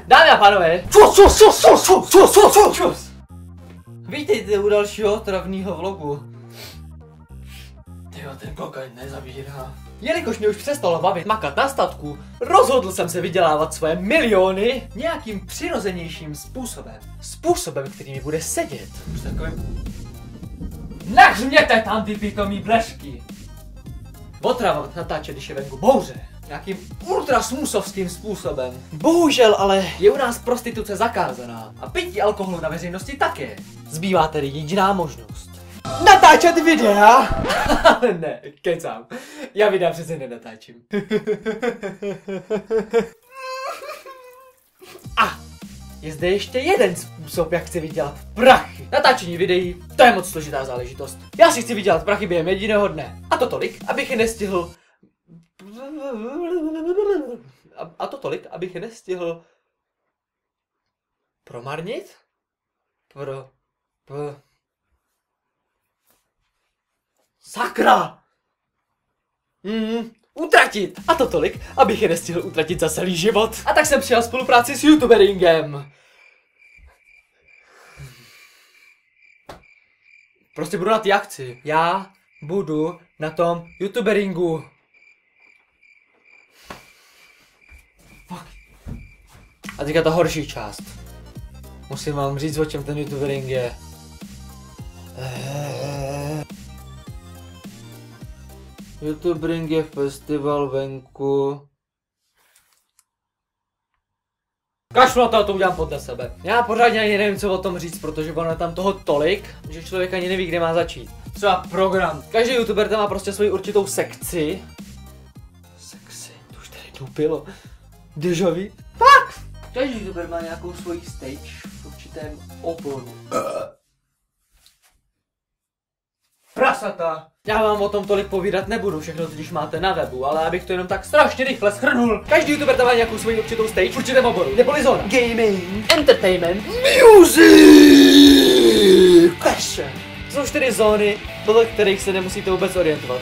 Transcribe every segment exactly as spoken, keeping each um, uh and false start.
dámy a pánové, čus, čus, čus, čus, čus, čus, čus, čus, čus. Vítejte u dalšího travního vlogu. Tyjo, ten kokain nezabírá. Jelikož mě už přestalo bavit makat na statku, rozhodl jsem se vydělávat svoje miliony nějakým přirozenějším způsobem. Způsobem, který mi bude sedět. Už takovým... Nahřměte tam ty pitomý blešky! Otravovat natáčet, když je venku bouře. Nějakým ultra smusovským způsobem. Bohužel ale je u nás prostituce zakázaná. A pití alkoholu na veřejnosti také. Zbývá tedy jediná možnost. Natáčet videa! Ale ne, kecám. Já videa přece nenatáčím. A je zde ještě jeden způsob, jak chci vydělat prachy. Natáčení videí, to je moc složitá záležitost. Já si chci vydělat prachy během jediného dne. A to tolik, abych je nestihl... A, a to tolik, abych je nestihl... Promarnit? Pro... Pro... Sakra! Mm, utratit! A to tolik, abych je nestihl utratit za celý život. A tak jsem přijal spolupráci s YouTuberingem. Prostě budu na té akci. Já budu na tom YouTuberingu. Fuck. A teďka ta horší část. Musím vám říct, o čem ten YouTubering je. YouTubering je festival venku. Kašlu na to, to udělám podle sebe. Já pořádně ani nevím, co o tom říct, protože ono je tam toho tolik, že člověk ani neví, kde má začít. Třeba program. Každý YouTuber tam má prostě svoji určitou sekci. Sekci, to už tady dupilo. Dežaví. Tak! Každý YouTuber má nějakou svoji stage v určitém oboru. Prasata! Já vám o tom tolik povídat nebudu, všechno totiž máte na webu, ale abych to jenom tak strašně rychle shrnul. Každý YouTuber tam má nějakou svoji určitou stage v určitém oboru. Neboli zóna. Gaming, entertainment, music, fashion. Jsou čtyři zóny, podle kterých se nemusíte vůbec orientovat.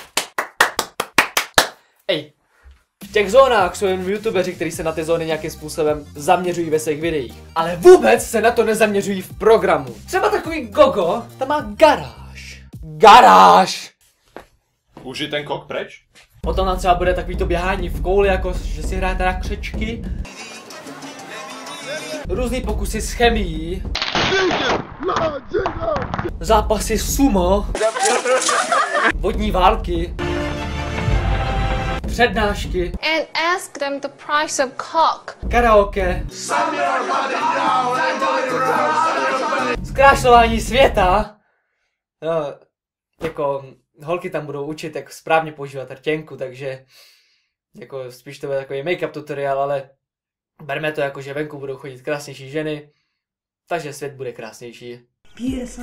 Ej, v těch zónách jsou jen YouTubeři, kteří se na ty zóny nějakým způsobem zaměřují ve svých videích. Ale vůbec se na to nezaměřují v programu. Třeba takový Gogo, tam má garáž. Garáž! Už je ten kok preč? Potom nám třeba bude takový to běhání v kouli, jako že si hrajete na křečky. Různý pokusy s chemií. Zápasy sumo. Vodní války. Přednášky. And ask them the price of cock. Karaoke. Zkrášlování světa. No, jako holky tam budou učit, jak správně používat rtěnku, takže jako spíš to bude takový make-up tutoriál, ale berme to jako, že venku budou chodit krásnější ženy, takže svět bude krásnější. Písa.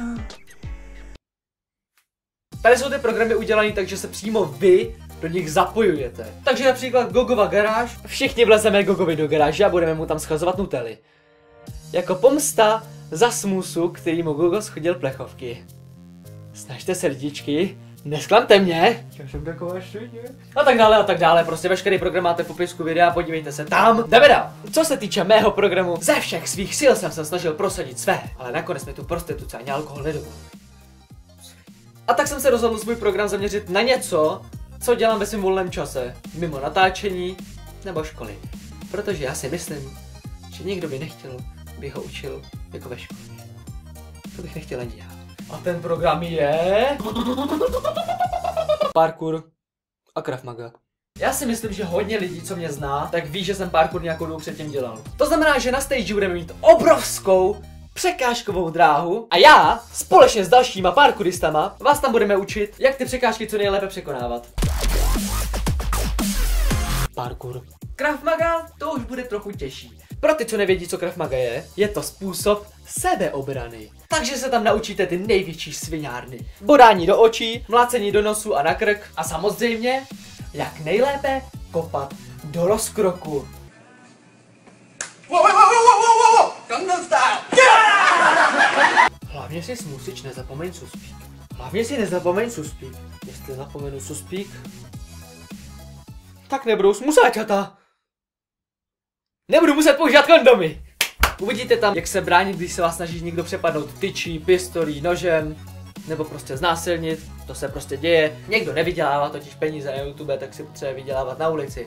Tady jsou ty programy udělané tak, že se přímo vy do nich zapojujete. Takže například Gogova garáž, všichni vlezeme Gogovi do garáže a budeme mu tam schazovat nutely. Jako pomsta za smusu, který mu Gogo schodil plechovky. Snažte se, lidičky, nesklamte mě. Já jsem taková šedě. A tak dále a tak dále, prostě veškerý program máte v popisku videa, podívejte se tam. Jdeme dál. Co se týče mého programu, ze všech svých sil jsem se snažil prosadit své, ale nakonec mi tu prostituci ani alkohol nedovolil. A tak jsem se rozhodl svůj program zaměřit na něco, co dělám ve svém volném čase, mimo natáčení nebo školy. Protože já si myslím, že nikdo by nechtěl, by ho učil jako ve škole. To bych nechtěl ani já. A ten program je... Parkour a Krav Maga. Já si myslím, že hodně lidí, co mě zná, tak ví, že jsem parkour nějakou dobu předtím dělal. To znamená, že na stage budeme mít obrovskou překážkovou dráhu a já, společně s dalšíma parkouristama, vás tam budeme učit, jak ty překážky co nejlépe překonávat. Parkour. Krav Maga, to už bude trochu těžší. Pro ty, co nevědí, co Krav Maga je, je to způsob sebeobrany. Takže se tam naučíte ty největší sviňárny. Bodání do očí, mlácení do nosu a na krk a samozřejmě, jak nejlépe kopat do rozkroku. Hlavně si smusič nezapomeň suspík. Hlavně si nezapomeň suspík. Jestli zapomenu suspík, tak nebudou smusáčata. Nebudu muset používat kondomy. Uvidíte tam, jak se bránit, když se vás snaží někdo přepadnout tyčí, pistolí, nožem, nebo prostě znásilnit. To se prostě děje. Někdo nevydělává totiž peníze na YouTube, tak si potřebuje vydělávat na ulici.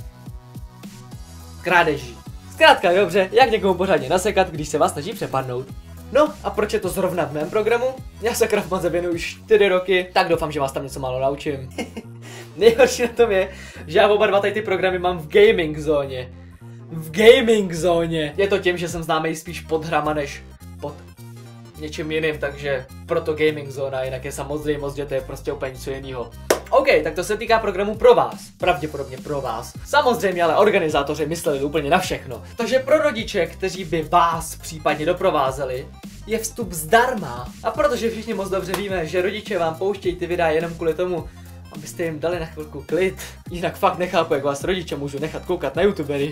Krádeží. Zkrátka dobře, jak někomu pořádně nasekat, když se vás snaží přepadnout. No a proč je to zrovna v mém programu? Já se Krav Maze věnuju už čtyři roky, tak doufám, že vás tam něco málo naučím. Nejhorší na tom je, že já oba dva tady ty programy mám v gaming zóně. V gaming zóně. Je to tím, že jsem známý spíš pod hrama než pod něčím jiným, takže proto gaming zóna, jinak je samozřejmost, že to je prostě úplně něco jiného. OK, tak to se týká programu pro vás. Pravděpodobně pro vás. Samozřejmě, ale organizátoři mysleli úplně na všechno. Takže pro rodiče, kteří by vás případně doprovázeli, je vstup zdarma. A protože všichni moc dobře víme, že rodiče vám pouštějí ty videa jenom kvůli tomu, abyste jim dali na chvilku klid. Jinak fakt nechápu, jak vás rodiče můžu nechat koukat na youtubery.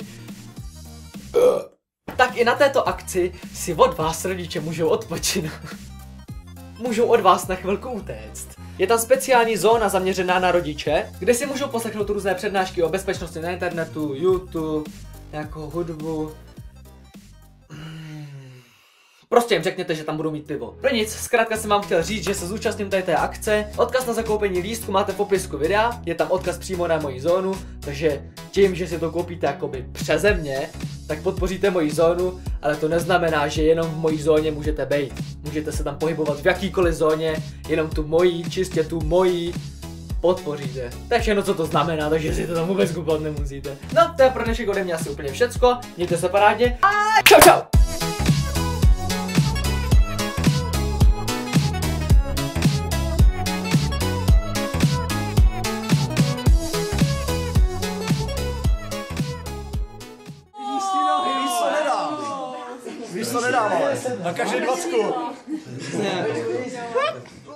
Tak i na této akci si od vás rodiče můžou odpočinout. Můžou od vás na chvilku utéct. Je tam speciální zóna zaměřená na rodiče, kde si můžou poslechnout různé přednášky o bezpečnosti na internetu, YouTube, nějakou hudbu. Prostě jim řekněte, že tam budou mít pivo. No nic, zkrátka jsem vám chtěl říct, že se zúčastním tady té akce. Odkaz na zakoupení lístku máte v popisku videa, je tam odkaz přímo na moji zónu, takže tím, že si to koupíte jakoby přeze mě, tak podpoříte moji zónu, ale to neznamená, že jenom v mojí zóně můžete bejt. Můžete se tam pohybovat v jakýkoliv zóně, jenom tu mojí, čistě tu mojí podpoříte. To je všechno, co to znamená, takže si to tam vůbec kupovat nemusíte. No, to je pro dnešek ode mě asi úplně všecko, mějte se parádně a čau čau! Víš, co nedám, ale na každý dvacku.